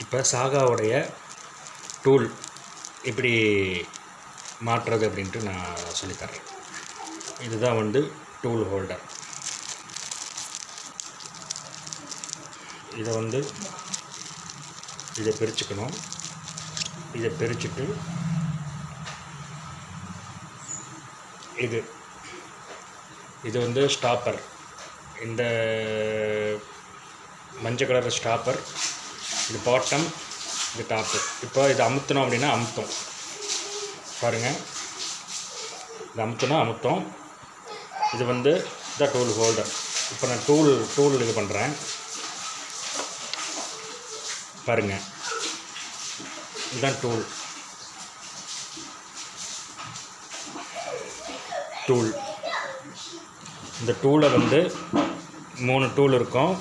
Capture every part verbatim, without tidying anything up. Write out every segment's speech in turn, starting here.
இப்போ சாகாவுடைய டூல் எப்படி மாற்றுறது அப்படின்ட்டு நான் சொல்லித்தரேன். இதுதான் வந்து டூல் ஹோல்டர். இதை வந்து இதை பிரிச்சுக்கணும். இதை பிரிச்சுட்டு இது இது வந்து ஸ்டாப்பர். இந்த மஞ்சள் கலர் ஸ்டாப்பர், இது பாட்டம், இது டாப்பு. இப்போ இது அமுத்தணும் அப்படின்னா அமுத்தும். பாருங்கள், இது அமுத்தணும் அமுத்தம். இது வந்து த டூல் ஹோல்டர். இப்போ நான் டூல் டூல் இது பண்ணுறேன் பாருங்கள். இதுதான் டூல் டூல் இந்த டூலை வந்து மூணு டூல் இருக்கும்.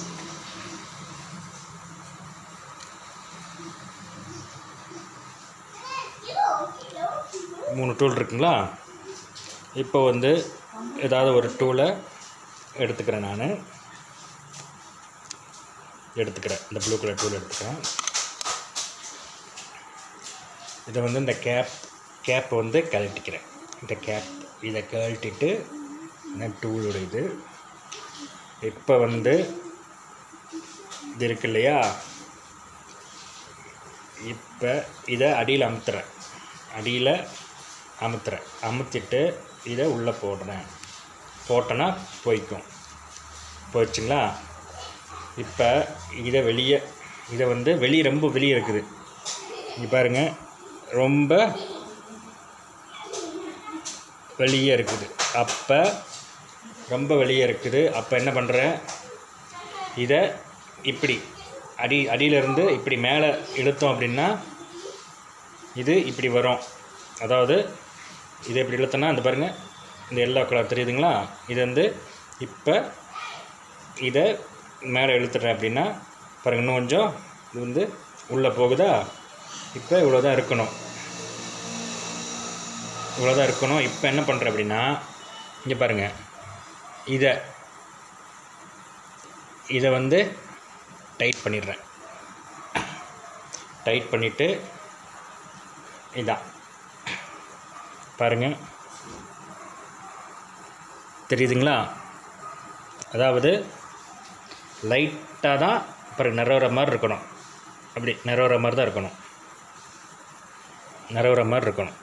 மூணு டூல் இருக்குங்களா? இப்போ வந்து ஏதாவது ஒரு டூலை எடுத்துக்கிறேன். நான் எடுத்துக்கிறேன் இந்த ப்ளூ கலர் டூல் எடுத்துக்கிறேன். இதை வந்து இந்த கேப் கேப் வந்து கழட்டிக்கிறேன். இந்த கேப் இதை கழட்டிட்டு நான் டூலோட இது இப்போ வந்து இது இருக்கு இல்லையா, இப்போ இதை அடியில் அமுத்துறேன். அடியில் அமுத்துறேன் அமுத்திட்டு இதை உள்ளே போடுறேன். போட்டோன்னா போய்க்கும். போயிடுச்சுங்களா? இப்போ இதை வெளியே இதை வந்து வெளியே ரொம்ப வெளியே இருக்குது. இங்கே பாருங்கள், ரொம்ப வெளியே இருக்குது. அப்போ ரொம்ப வெளியே இருக்குது. அப்போ என்ன பண்ணுறேன், இதை இப்படி அடி அடியிலேருந்து இப்படி மேலே இழுத்தோம் அப்படின்னா இது இப்படி வரும். அதாவது இதை இப்படி இழுத்தோன்னா அந்த பாருங்கள், இந்த எல்லோ கலர் தெரியுதுங்களா? இது வந்து இப்போ இதை மேலே இழுத்துட்டேன் அப்படின்னா பாருங்கள், இன்னும் கொஞ்சம் இது வந்து உள்ளே போகுதா? இப்போ இவ்வளோ தான் இருக்கணும், இவ்வளோ தான் இருக்கணும். இப்போ என்ன பண்ணுறேன் அப்படின்னா, இங்கே பாருங்கள், இதை இதை வந்து டைட் பண்ணிடுறேன். டைட் பண்ணிவிட்டு இதான் பாருங்கள், தெரியுதுங்களா? அதாவது லைட்டாக தான் பாருங்கள், நிறவுற மாதிரி இருக்கணும். அப்படி நிறவுற மாதிரி தான் இருக்கணும், நிறவுற மாதிரி இருக்கணும்.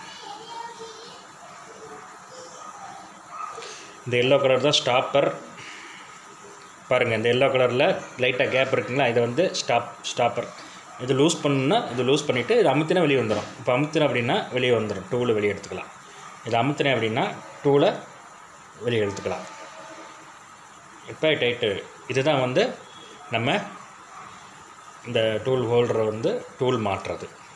இந்த எல்லோ கலர் தான் ஸ்டாப்பர். பாருங்கள், இந்த எல்லோ கலரில் லைட்டாக கேப் இருக்குங்களா? இதை வந்து ஸ்டாப் ஸ்டாப்பர். இது லூஸ் பண்ணணுன்னா இது லூஸ் பண்ணிவிட்டு இது அமுத்தினா வெளியே வந்துடும். இப்போ அமுத்தினா அப்படின்னா வெளியே வந்துடும், டூலை வெளியே எடுத்துக்கலாம். இது அமுத்தினேன் அப்படின்னா டூலை வெளியே எடுத்துக்கலாம். இப்போ டைட்டு. இதுதான் வந்து நம்ம இந்த டூல் ஹோல்டரை வந்து டூல் மாற்றுறது.